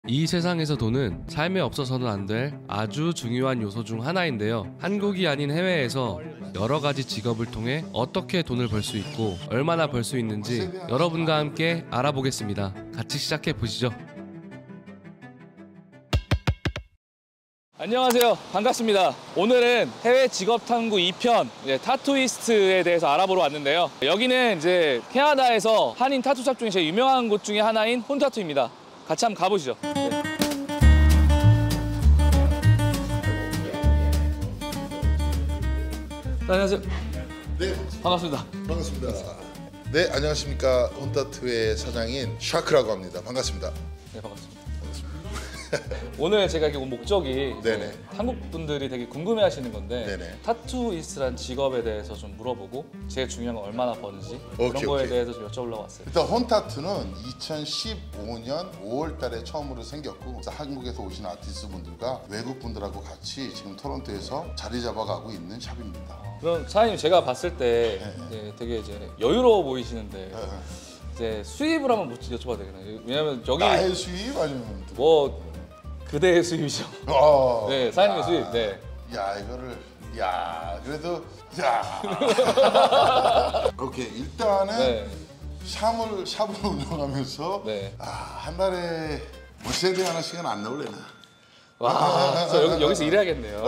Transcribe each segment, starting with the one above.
이 세상에서 돈은 삶에 없어서는 안 될 아주 중요한 요소 중 하나인데요. 한국이 아닌 해외에서 여러 가지 직업을 통해 어떻게 돈을 벌 수 있고 얼마나 벌 수 있는지 여러분과 함께 알아보겠습니다. 같이 시작해 보시죠. 안녕하세요. 반갑습니다. 오늘은 해외 직업 탐구 2편 타투이스트에 대해서 알아보러 왔는데요. 여기는 이제 캐나다에서 한인 타투샵 중에 제일 유명한 곳 중에 하나인 혼타투입니다. 같이 한번 가보시죠. 네. 안녕하세요. 네, 반갑습니다. 반갑습니다. 네, 안녕하십니까. 혼타투의 사장인 샤크라고 합니다. 반갑습니다. 네, 반갑습니다. 오늘 제가 이렇게 온 목적이 네네. 한국 분들이 되게 궁금해하시는 건데 네네. 타투이스트란 직업에 대해서 좀 물어보고 제일 중요한 건 얼마나 버는지 그런 오케이, 거에 오케이. 대해서 좀 여쭤보려고 왔어요. 일단 혼타투는 2015년 5월 달에 처음으로 생겼고 그래서 한국에서 오신 아티스트 분들과 외국 분들하고 같이 지금 토론토에서 자리 잡아가고 있는 샵입니다. 그럼 사장님 제가 봤을 때 네. 되게 이제 여유로워 보이시는데 네. 이제 수입을 한번 여쭤봐도 되겠나요? 왜냐면 여기 나의 수입 아니면 뭐 그대의 수입이죠. 네, 사장님의 수입. 네. 야 이거를 그래도 오케이 일단은 네. 샵을 운영하면서 네. 한 달에 뭐 세대 하나씩은 안 나올래나. 와, 여기서 일해야겠네요.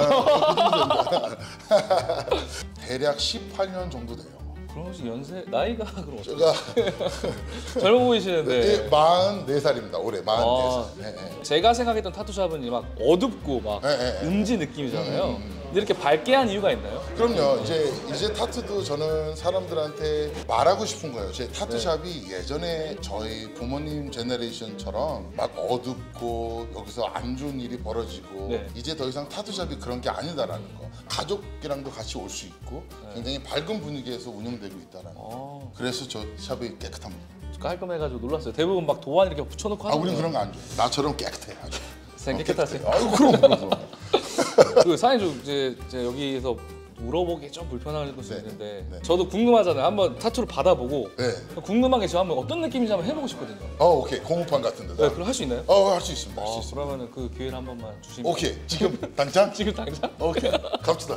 대략 18년 정도 돼요. 그럼 혹시 나이가 그럼 어떻게? 제가 젊어 보이시는데. 44살입니다. 올해 44살. 네. 제가 생각했던 타투샵은 막 어둡고 막 네. 음지 느낌이잖아요. 근데 이렇게 밝게 한 이유가 있나요? 그럼요. 이제 타투도 저는 사람들한테 말하고 싶은 거예요. 제 타투샵이 예전에 저희 부모님 제너레이션처럼 막 어둡고 여기서 안 좋은 일이 벌어지고 네. 이제 더 이상 타투샵이 그런 게 아니다라는 거. 가족이랑도 같이 올 수 있고 굉장히 밝은 분위기에서 운영되고 있다라는 거. 그래서 저 샵이 깨끗합니다. 깔끔해가지고 놀랐어요. 대부분 막 도안 이렇게 붙여놓고 하는 우리는 그런 거 안 줘요. 나처럼 깨끗해. 아주. 선생님 깨끗하세요? 아유 그럼. 그 사장님 좀 이제 여기서 물어보기 좀 불편할 수 네. 있는데 네. 저도 궁금하잖아요. 한번 타투를 받아보고 네. 궁금한 게 지금 한번 어떤 느낌인지 한번 해보고 싶거든요. 오케이. 공무판 같은 데다. 네, 그럼 할 수 있나요? 할 수 있습니다. 할 수 있습니다. 그러면은 그 기회를 한 번만 주시면. 오케이. 지금 당장? 지금 당장? 오케이. 갑시다.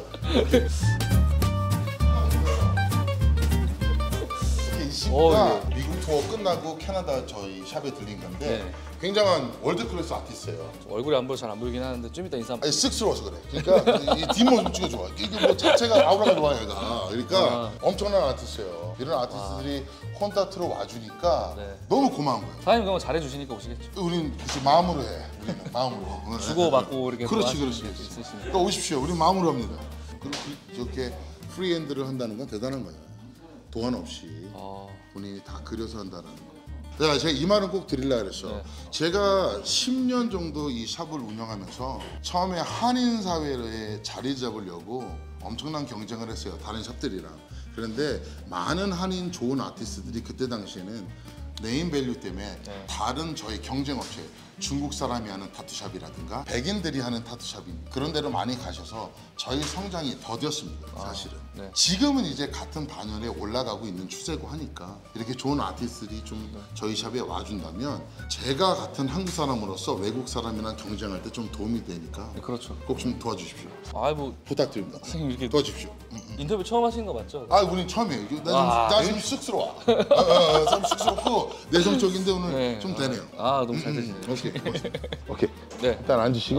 이 친구가 미국 투어 끝나고 캐나다 저희 샵에 들린 건데 네. 굉장한 월드 클래스 아티스트예요. 얼굴이 안 보여 잘 안 보이긴 하는데 좀 이따 인사 한번. 아니, 쓱스러워서 그래. 그러니까 이 뒷모습 찍어 좋아. 이게 뭐 자체가 아우라가 좋아 얘가. 그러니까 엄청난 아티스트예요. 이런 아티스트들이 콘타트로 와주니까 네. 너무 고마운 거예요. 사장님 그럼 잘해주시니까 오시겠죠. 우린 그치, 마음으로 해. 우리는 마음으로. 주고 받고 이렇게 그렇지, 하시는 그렇지. 게 있으시니까. 그러니까 오십시오. 우리 마음으로 합니다. 그리고 저렇게 프리핸드를 한다는 건 대단한 거예요. 도안 없이 본인이 다 그려서 한다는 거. 제가 이 말은 꼭 드리려고 그랬어. 네. 제가 10년 정도 이 샵을 운영하면서 처음에 한인 사회에 자리 잡으려고 엄청난 경쟁을 했어요. 다른 샵들이랑. 그런데 많은 한인 좋은 아티스트들이 그때 당시에는 네임 밸류 때문에 다른 저희 경쟁 업체 중국 사람이 하는 타투샵이라든가 백인들이 하는 타투샵인 그런 데로 많이 가셔서 저희 성장이 더뎠습니다. 사실은. 네. 지금은 이제 같은 반열에 올라가고 있는 추세고 하니까 이렇게 좋은 아티스트들이 좀 저희 샵에 와준다면 제가 같은 한국 사람으로서 외국 사람이랑 경쟁할 때 좀 도움이 되니까 그렇죠. 꼭 좀 도와주십시오. 뭐 부탁드립니다. 선생님 이렇게 도와주십시오. 인터뷰 처음 하시는 거 맞죠? 우린 처음이에요. 나 지금 쑥스러워. 좀 쑥스럽고 내성적인데 오늘 네. 좀 되네요. 너무 잘 되시네요. 오케이. 고맙습니다. 오케이. 네. 일단 앉으시고.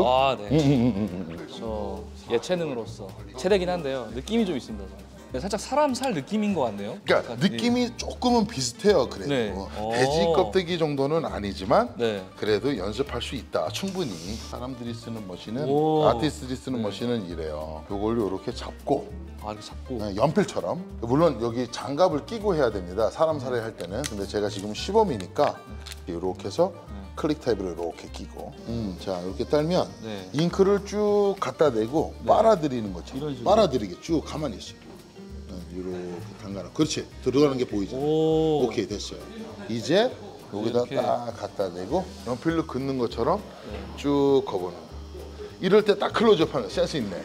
네. 저 예체능으로서 체대긴 한데요. 느낌이 좀 있습니다. 저는. 살짝 사람 살 느낌인 것 같네요. 그러니까 약간 느낌이 조금은 비슷해요. 그래도 네. 돼지 껍데기 정도는 아니지만 네. 그래도 연습할 수 있다. 충분히 사람들이 쓰는 머신은 오. 아티스트들이 쓰는 머신은 이래요. 요걸 요렇게 잡고 이렇게 잡고. 연필처럼 물론 여기 장갑을 끼고 해야 됩니다. 사람 살해 할 때는. 근데 제가 지금 시범이니까 이렇게 해서 클릭 타입으로 이렇게 끼고 자 이렇게 딸면 네. 잉크를 쭉 갖다 대고 빨아들이는 것처럼 이런 식으로. 빨아들이게 쭉 가만히 있어요. 이렇게 담가놔. 그렇지. 들어가는 게 보이죠. 오케이 됐어요. 이제 여기다 이렇게. 딱 갖다 대고 연필로 긋는 것처럼 쭉 거보는 거야. 이럴 때 딱 클로즈업하는 센스 있네.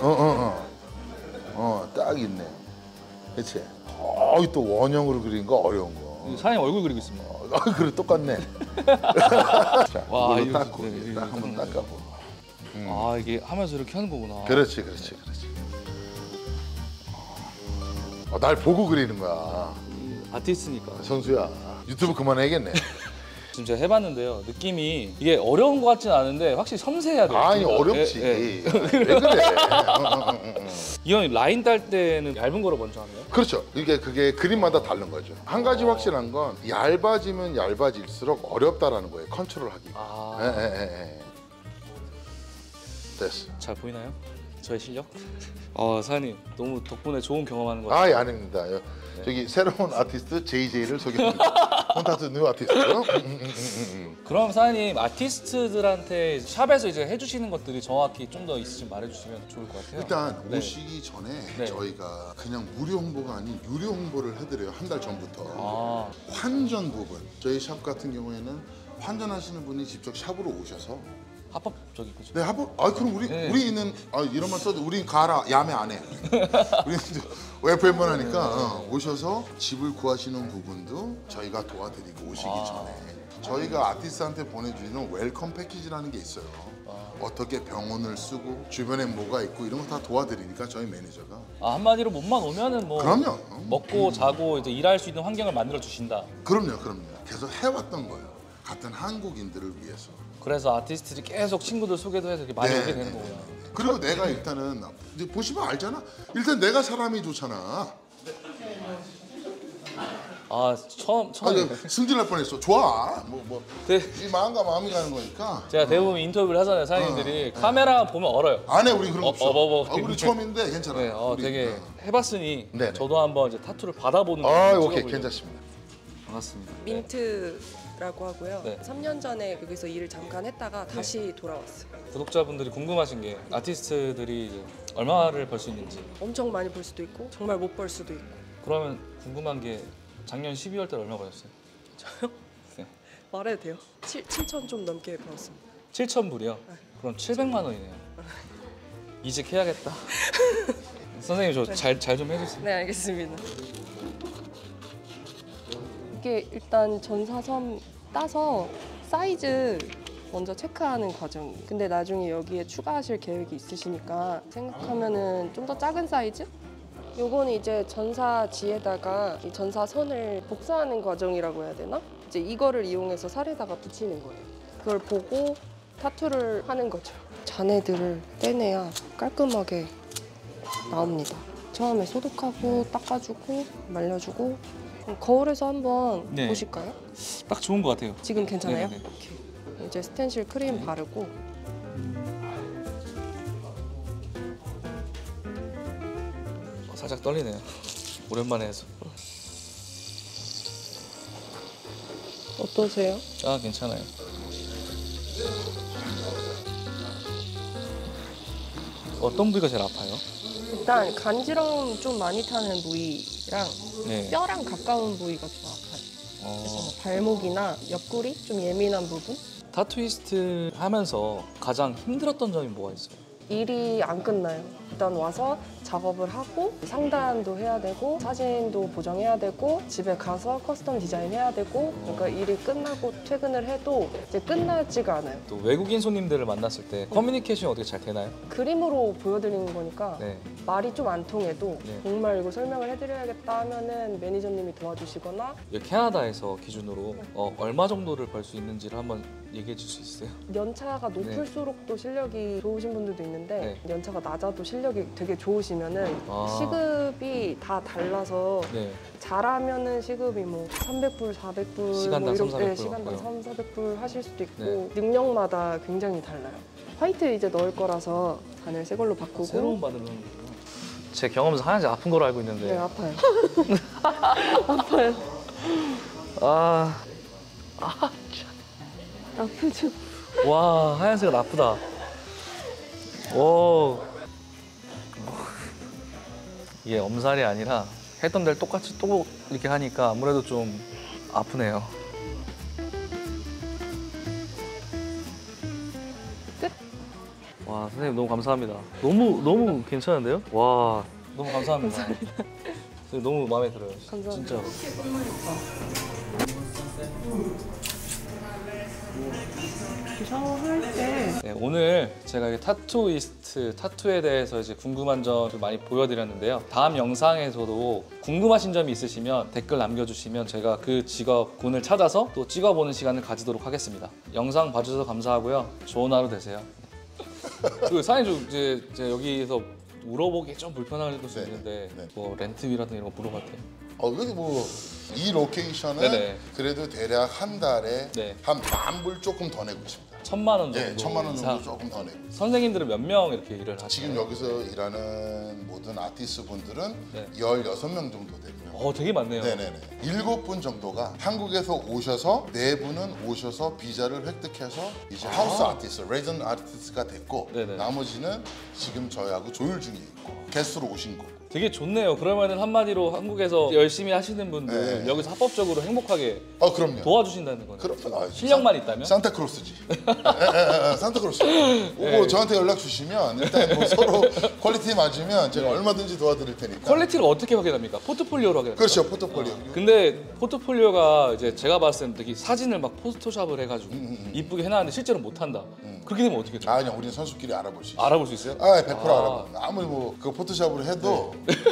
딱 있네. 그렇지. 또 원형으로 그리는 거 어려운 거. 사장님 얼굴 그리고 있습니다. 그래 똑같네. 자, 와, 이걸로 이거 닦고 네, 이제 이거 딱 한번 닦는 닦아보. 아 이게 하면서 이렇게 하는 거구나. 그렇지. 날 보고 그리는 거야. 아티스트니까. 선수야. 유튜브 그만해야겠네. 지금 제가 해봤는데요. 느낌이 이게 어려운 것 같진 않은데 확실히 섬세해야 돼요. 아니 그러니까. 어렵지. 예, 예. 왜 그래? 이 형이 라인 딸 때는 얇은 거로 먼저 하네요. 그렇죠. 그게 그림마다 다른 거죠. 한 가지 확실한 건 얇아지면 얇아질수록 어렵다라는 거예요. 컨트롤하기. 아, 예. 됐어. 잘 보이나요? 저의 실력? 사장님 너무 덕분에 좋은 경험하는 것 같아요. 아닙니다. 저기 새로운 아티스트 JJ를 소개합니다. 콘타트 뉴 아티스트. 그럼 사장님 아티스트들한테 샵에서 이제 해주시는 것들이 정확히 좀 더 있으시면 말해주시면 좋을 것 같아요. 일단 네. 오시기 전에 네. 저희가 그냥 무료 홍보가 아닌 유료 홍보를 해드려요. 한 달 전부터. 아, 환전 부분. 저희 샵 같은 경우에는 환전하시는 분이 직접 샵으로 오셔서 합법적인 거죠. 네, 그럼 네. 우리는 이런 말 써도 우린 가라 야매 안 해. 우리는 웨프만 하니까 오셔서 집을 구하시는 부분도 저희가 도와드리고 오시기 전에 저희가 아티스트한테 보내주는 웰컴 패키지라는 게 있어요. 어떻게 병원을 쓰고 주변에 뭐가 있고 이런 거 다 도와드리니까 저희 매니저가. 한마디로 몸만 오면은 뭐 그럼요. 먹고 자고 이제 일할 수 있는 환경을 만들어 주신다. 그럼요. 계속 해왔던 거예요. 같은 한국인들을 위해서. 그래서 아티스트들이 계속 친구들 소개도 해서 이렇게 많이 오게 되는 거구나. 그리고 내가 일단은 이제 보시면 알잖아. 일단 내가 사람이 좋잖아. 처음 승진할 뻔했어. 좋아. 네. 이 마음과 마음이 가는 거니까. 제가 대부분 인터뷰를 하잖아요. 사장님들이 카메라 보면 얼어요. 안 해 우리 그런 거 없어. 우리 굉장히- 처음인데 괜찮아. 네, 우리, 되게 해봤으니 네네. 저도 한번 이제 타투를 받아보는 거 한번 오케이 찍어보려고. 괜찮습니다. 반갑습니다. 민트라고 하고요. 네. 3년 전에 여기서 일을 잠깐 했다가 다시 돌아왔어요. 구독자분들이 궁금하신 게 아티스트들이 이제 얼마를 벌 수 있는지. 엄청 많이 벌 수도 있고 정말 못 벌 수도 있고. 그러면 궁금한 게 작년 12월 달 얼마 벌었어요? 저요? 네. 말해도 돼요? 7천 좀 넘게 벌었습니다. 7,000불이요? 그럼 700만 원이네요. 이직해야겠다. 선생님 저 잘 좀 해주세요. 네, 알겠습니다. 이게 일단 전사선 따서 사이즈 먼저 체크하는 과정이에요. 근데 나중에 여기에 추가하실 계획이 있으시니까 생각하면은 좀 더 작은 사이즈? 요거는 이제 전사지에다가 이 전사선을 복사하는 과정이라고 해야 되나? 이제 이거를 이용해서 살에다가 붙이는 거예요. 그걸 보고 타투를 하는 거죠. 잔해들을 떼내야 깔끔하게 나옵니다. 처음에 소독하고 닦아주고 말려주고. 그럼 거울에서 한번 네. 보실까요? 딱 좋은 것 같아요. 지금 괜찮아요? 네네네. 오케이. 이제 스텐실 크림 바르고 살짝 떨리네요. 오랜만에 해서. 어떠세요? 괜찮아요. 어떤 부위가 제일 아파요? 일단 간지러움 좀 많이 타는 부위랑 네. 뼈랑 가까운 부위가 좀 아파요. 그래서 뭐 발목이나 옆구리 좀 예민한 부분? 타투이스트 하면서 가장 힘들었던 점이 뭐가 있어요? 일이 안 끝나요. 일단 와서 작업을 하고 상단도 해야 되고 사진도 보정해야 되고 집에 가서 커스텀 디자인 해야 되고 그러니까 일이 끝나고 퇴근을 해도 이제 끝나지가 않아요. 또 외국인 손님들을 만났을 때 커뮤니케이션이 어떻게 잘 되나요? 그림으로 보여드리는 거니까 네. 말이 좀 안 통해도 네. 정말 이거 설명을 해드려야겠다 하면은 매니저님이 도와주시거나 여기 캐나다에서 기준으로 얼마 정도를 벌 수 있는지를 한번 얘기해 줄 수 있어요? 연차가 높을수록 또 실력이 좋으신 분들도 있는데 연차가 낮아도 실력이 되게 좋으시면은 시급이 다 달라서 네. 잘하면은 시급이 뭐 300불, 400불 시간당 300-400불 시간당 받고요. 300-400불 하실 수도 있고 네. 능력마다 굉장히 달라요. 화이트 이제 넣을 거라서 잔을 새 걸로 바꾸고 새로운 바늘을 넣는 거구나. 제 경험에서 하얀색 아픈 걸로 알고 있는데 네, 아파요. 아파요. 아프죠? 와 하얀색은 아프다. 오 이게 엄살이 아니라 했던 데를 똑같이 또 이렇게 하니까 아무래도 좀 아프네요. 끝? 와 선생님 너무 감사합니다. 너무 괜찮은데요? 와 너무 감사합니다. 선생님 너무 마음에 들어요. 감사합니다. 진짜로. 이렇게 샤워할 때 네, 오늘 제가 이게 타투이스트 타투에 대해서 이제 궁금한 점 좀 많이 보여드렸는데요. 다음 영상에서도 궁금하신 점이 있으시면 댓글 남겨주시면 제가 그 직업군을 찾아서 또 찍어보는 시간을 가지도록 하겠습니다. 영상 봐주셔서 감사하고요. 좋은 하루 되세요. 그 사장님 이제 여기서 물어보기 좀 불편할 수 네, 있는데 네. 뭐 렌트비라든지 이런 거 물어봐도 돼요? 여기 뭐 이 로케이션은 네네. 그래도 대략 한 달에 네. 한 10,000불 조금 더 내고 있습니다. 1,000만 원 정도. 네, 1,000만 원 정도 이상. 조금 더 내고. 선생님들은 몇 명 이렇게 일을 하시나요? 지금 여기서 일하는 모든 아티스트 분들은 네. 16명 정도 되고요. 되게 많네요. 네네네. 7분 정도가 한국에서 오셔서 4분은 오셔서 비자를 획득해서 이제 하우스 아티스트, 레전 아티스트가 됐고 네네. 나머지는 지금 저희하고 조율 중에 있고 게스트로 오신 거고. 되게 좋네요. 그러면은 한마디로 한국에서 열심히 하시는 분들 네. 여기서 합법적으로 행복하게 그럼요. 도와주신다는 거네요. 그럼 실력만 있다면? 산타크로스지. 산타크로스. 오고 저한테 연락 주시면 일단 뭐 서로 퀄리티 맞으면 제가 얼마든지 도와드릴 테니까. 퀄리티를 어떻게 확인합니까? 포트폴리오로 확인합니까? 그렇죠, 포트폴리오. 근데 포트폴리오가 이제 제가 봤을 때 되게 사진을 막 포토샵을 해가지고 이쁘게 해놨는데 실제로 못한다. 그렇게 되면 어떻게 돼요? 아니야, 우리는 선수끼리 알아볼 수 있어. 알아볼 수 있어요? 100% 알아봐. 아무리 뭐 그 포토샵으로 해도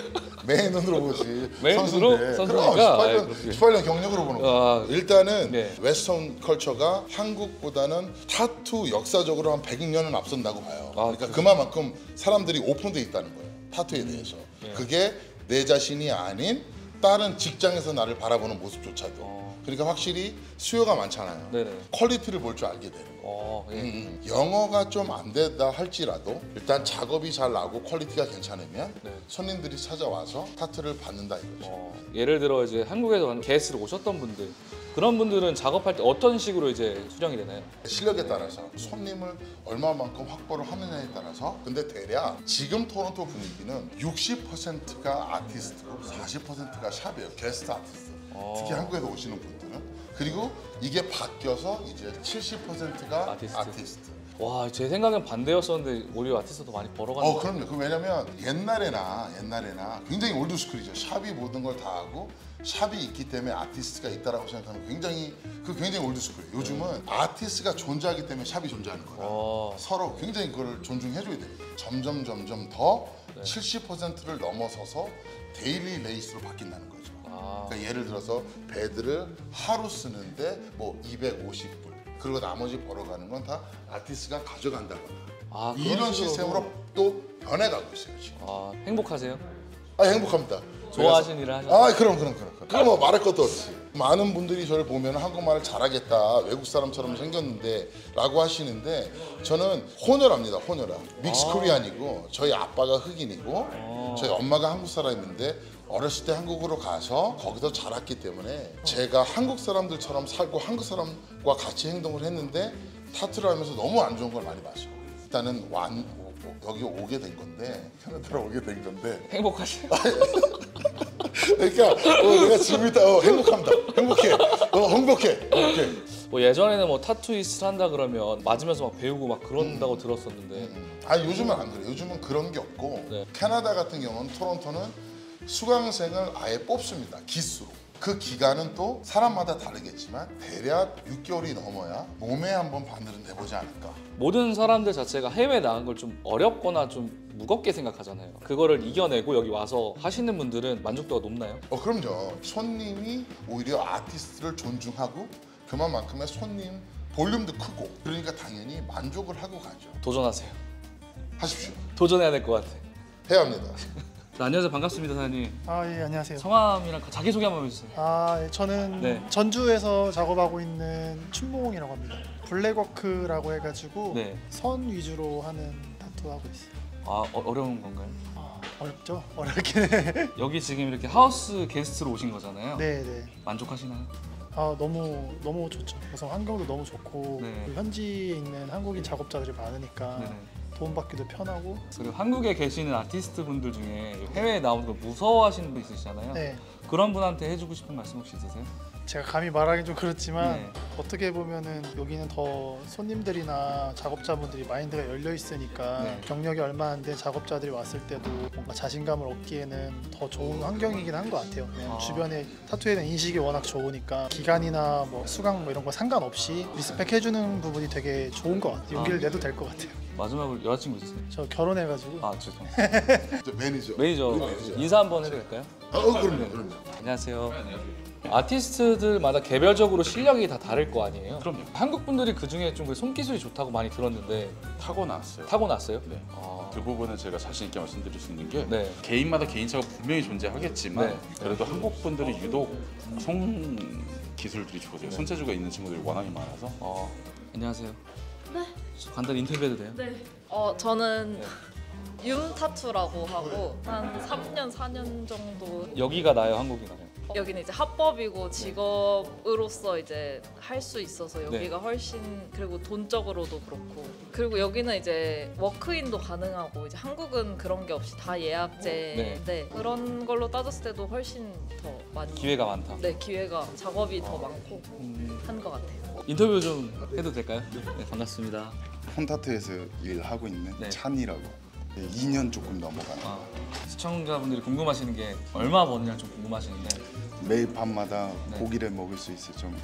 맨 눈으로 보지. 맨 선수인데. 눈으로? 선수니까? 그럼 아이, 18년, 그렇게. 18년 경력으로 보는 거야. 일단은 네. 웨스턴 컬처가 한국보다는 타투 역사적으로 한 100년은 앞선다고 봐요. 그러니까 그만큼 사람들이 오픈돼 있다는 거예요. 타투에 대해서. 그게 내 자신이 아닌 다른 직장에서 나를 바라보는 모습조차도. 그러니까 확실히 수요가 많잖아요. 네네. 퀄리티를 볼 줄 알게 되는 거예요. 예. 영어가 좀 안 된다 할지라도 일단 작업이 잘 나고 퀄리티가 괜찮으면 네. 손님들이 찾아와서 타투를 받는다 이거죠. 예를 들어 이제 한국에서 게스트로 오셨던 분들 그런 분들은 작업할 때 어떤 식으로 이제 수령이 되나요? 실력에 따라서 손님을 얼마만큼 확보를 하느냐에 따라서. 근데 대략 지금 토론토 분위기는 60%가 아티스트고 40%가 샵이에요. 게스트 아티스트. 특히 한국에서 오시는 분들은. 그리고 이게 바뀌어서 이제 70%가 아티스트. 와, 제 생각엔 반대였었는데 오히려 아티스트도 많이 벌어가는 그럼요. 그 왜냐면 옛날에나 굉장히 올드스쿨이죠. 샵이 모든 걸 다 하고 샵이 있기 때문에 아티스트가 있다라고 생각하는 굉장히 올드스쿨이에요. 요즘은 아티스트가 존재하기 때문에 샵이 존재하는 거라 서로 굉장히 그걸 존중해줘야 돼요. 점점 더 70%를 넘어서서 데일리 레이스로 바뀐다는 거죠. 그러니까 예를 들어서 베드를 하루 쓰는데 뭐 250불 그리고 나머지 벌어가는 건 다 아티스트가 가져간다거나 이런 시스템으로 또 변해가고 있어요 지금. 행복하세요? 행복합니다. 좋아하시는 일을 하셨어요? 그럼 뭐 말할 것도 없지. 많은 분들이 저를 보면 한국말을 잘하겠다, 외국 사람처럼 생겼는데 라고 하시는데 저는 호녀랍니다. 믹스 코리안이고 저희 아빠가 흑인이고 저희 엄마가 한국 사람인데 어렸을 때 한국으로 가서 거기서 자랐기 때문에 제가 한국 사람들처럼 살고 한국 사람과 같이 행동을 했는데 타투를 하면서 너무 안 좋은 걸 많이 봤어요. 일단은 여기 오게 된 건데 캐나다로 오게 된 건데 행복하세요? 그러니까 내가 지금 일단 행복합니다. 행복해. 뭐 예전에는 뭐 타투이스트 한다 그러면 맞으면서 막 배우고 막 그런다고 들었었는데 요즘은 안 그래요. 요즘은 그런 게 없고 네. 캐나다 같은 경우는 토론토는 수강생을 아예 뽑습니다. 기수로. 그 기간은 또 사람마다 다르겠지만 대략 6개월이 넘어야 몸에 한번 바늘은 내보지 않을까. 모든 사람들 자체가 해외 나간 걸 좀 어렵거나 좀 무겁게 생각하잖아요. 그거를 이겨내고 여기 와서 하시는 분들은 만족도가 높나요? 그럼요. 손님이 오히려 아티스트를 존중하고 그만큼의 손님 볼륨도 크고 그러니까 당연히 만족을 하고 가죠. 도전하세요. 하십시오. 도전해야 될 것 같아. 해야 합니다. 자, 안녕하세요. 반갑습니다, 사장님. 예, 안녕하세요. 성함이랑 자기소개 한번 해주세요. 예, 저는 네. 전주에서 작업하고 있는 춘몽이라고 합니다. 블랙워크라고 해가지고 네. 선 위주로 하는 타투 하고 있어요. 어려운 건가요? 어렵죠? 어렵긴 해. 여기 지금 이렇게 하우스 게스트로 오신 거잖아요. 네. 만족하시나요? 너무 좋죠. 그래서 환경도 너무 좋고 네. 그리고 현지에 있는 한국인 작업자들이 많으니까 네네. 도움받기도 편하고. 그리고 한국에 계시는 아티스트 분들 중에 해외에 나오는 거 무서워하시는 분 있으시잖아요. 네. 그런 분한테 해주고 싶은 말씀 혹시 있으세요? 제가 감히 말하기 좀 그렇지만 네. 어떻게 보면은 여기는 더 손님들이나 작업자분들이 마인드가 열려 있으니까 네. 경력이 얼마 안 된 작업자들이 왔을 때도 뭔가 자신감을 얻기에는 더 좋은 환경이긴 한 것 같아요. 왜냐면 주변에 타투에 대한 인식이 워낙 좋으니까 기간이나 뭐 수강 뭐 이런 거 상관없이 리스펙해주는 부분이 되게 좋은 것 같아요. 용기를 내도 될 것 같아요. 마지막으로 여자친구 있으세요? 저 결혼해가지고 아 죄송. 저 매니저. 매니저 우리 매니저. 인사 한번 해도 될까요? 그럼요. 안녕하세요. 아티스트들마다 개별적으로 실력이 다 다를 거 아니에요? 그럼요. 한국 분들이 그 중에 좀 손기술이 좋다고 많이 들었는데 타고났어요. 타고났어요? 네. 아, 그 부분은 제가 자신 있게 말씀드릴 수 있는 게 네. 개인마다 개인차가 분명히 존재하겠지만 네. 그래도 한국 분들이 유독 손 기술들이 좋으세요. 네. 손재주가 있는 친구들이 워낙에 많아서 안녕하세요. 네. 간단히 인터뷰해도 돼요? 네. 저는 윰 타투라고 하고 한 3년, 4년 정도 여기가 나요, 한국이 나요? 여기는 이제 합법이고 직업으로서 이제 할 수 있어서 네. 여기가 훨씬 그리고 돈적으로도 그렇고 그리고 여기는 이제 워크인도 가능하고 이제 한국은 그런 게 없이 다 예약제인데 그런 걸로 따졌을 때도 훨씬 더 많이 기회가 많다. 네 기회가 작업이 더 많고 한 것 같아요. 인터뷰 좀 해도 될까요? 네, 반갑습니다. 폰타트에서 일하고 있는 네. 찬이라고 2년 조금 넘어가는 시청자분들이 궁금하시는 게 얼마 버느냐 좀 궁금하시는데 매일 밤마다 네. 고기를 먹을 수 있을 정도.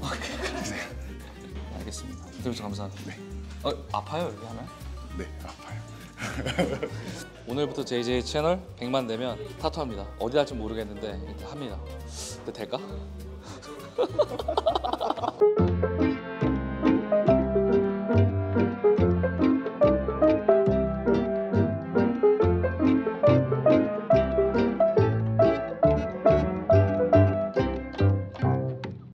알겠습니다. 인터뷰 좀 감사합니다. 아파요 여기 하면? 네, 아파요. 오늘부터 JJ 채널 100만 되면 타투합니다. 어디 할지 모르겠는데 일단 합니다. 근데 될까?